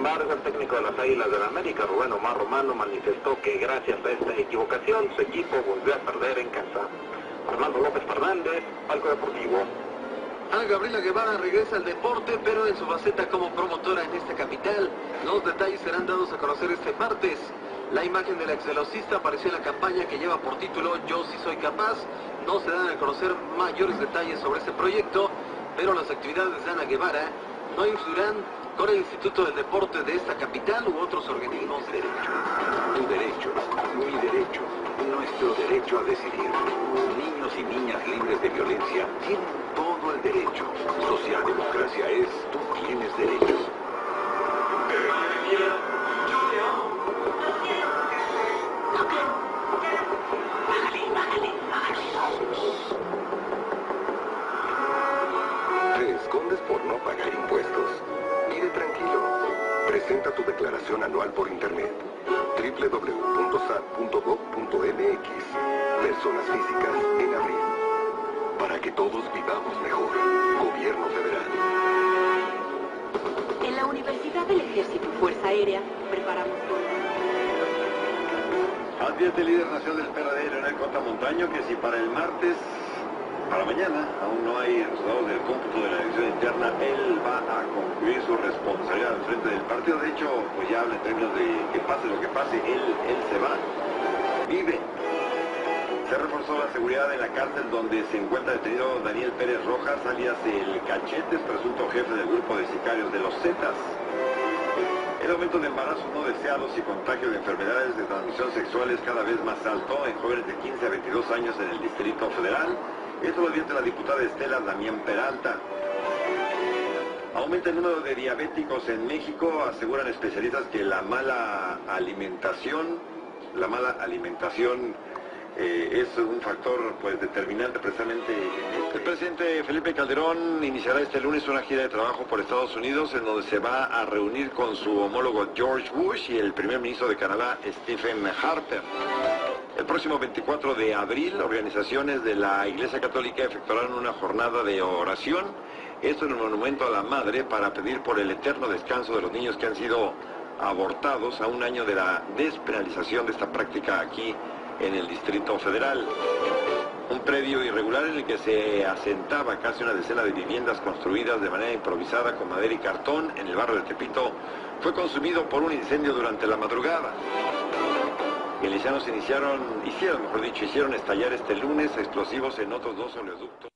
embargo, el técnico de las Águilas del América, Rubén Omar Romano, manifestó que gracias a esta equivocación, su equipo volvió a perder en casa. Armando López Fernández, Palco Deportivo. Ana Gabriela Guevara regresa al deporte, pero en su faceta como promotora en esta capital. Los detalles serán dados a conocer este martes. La imagen del exvelocista apareció en la campaña que lleva por título Yo sí soy capaz. No se dan a conocer mayores detalles sobre este proyecto, pero las actividades de Ana Guevara no influirán con el Instituto del Deporte de esta capital u otros organismos de derecho. Tu derecho, mi derecho, nuestro derecho a decidir. Niños y niñas libres de violencia tienen todo el derecho. Socialdemocracia es tú tienes derechos. ¿Te escondes por no pagar impuestos? Vive tranquilo. Presenta tu declaración anual por internet. www.sat.gov.mx. Personas físicas en abril. Para que todos vivamos mejor. Gobierno federal. En la Universidad del Ejército y Fuerza Aérea preparamos todo. Advierte el líder nacional del PRD, Leonel Cota Montaño, que si para el martes, para mañana, aún no hay resultados del cómputo de la elección interna, él va a concluir su responsabilidad al frente del partido. De hecho, pues ya habla en términos de que pase lo que pase, él se va. Vive. Se reforzó la seguridad en la cárcel donde se encuentra detenido Daniel Pérez Rojas, alias el Cachetes, presunto jefe del grupo de sicarios de los Zetas. El aumento de embarazos no deseados y contagio de enfermedades de transmisión sexual es cada vez más alto en jóvenes de 15 a 22 años en el Distrito Federal. Esto lo advierte la diputada Estela Damián Peralta. Aumenta el número de diabéticos en México. Aseguran especialistas que la mala alimentación es un factor pues determinante precisamente. El presidente Felipe Calderón iniciará este lunes una gira de trabajo por Estados Unidos en donde se va a reunir con su homólogo George Bush y el primer ministro de Canadá, Stephen Harper. El próximo 24 de abril, organizaciones de la Iglesia Católica efectuarán una jornada de oración, esto en el Monumento a la Madre, para pedir por el eterno descanso de los niños que han sido abortados a un año de la despenalización de esta práctica aquí en el Distrito Federal. Un predio irregular en el que se asentaba casi una decena de viviendas construidas de manera improvisada con madera y cartón en el barrio de Tepito fue consumido por un incendio durante la madrugada. Milicianos hicieron estallar este lunes explosivos en otros dos oleoductos.